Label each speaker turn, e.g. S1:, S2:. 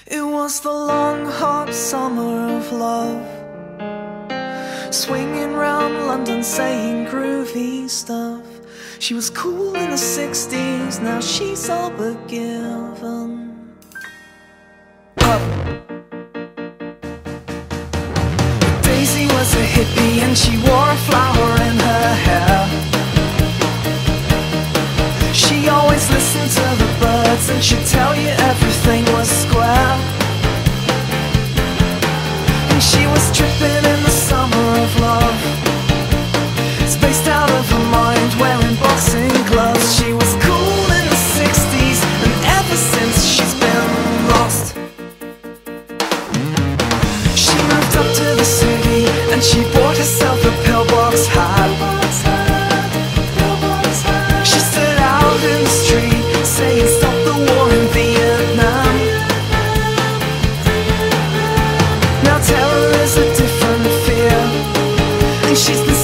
S1: It was the long hot summer of love, swinging round London saying groovy stuff. She was cool in the 60s, now she's all but given up. Daisy was a hippie and she wore a flower in her hair. She always listened to the birds and she'd tell you everything was square. And she was tripping in the summer of love, spaced out of her mind, wearing boxing gloves. She was cool in the 60s, and ever since she's been lost. She moved up to the city and she bought herself a pillbox hat. She stood out in the street saying stop the war in Vietnam. Now terror is a different fear, and she's the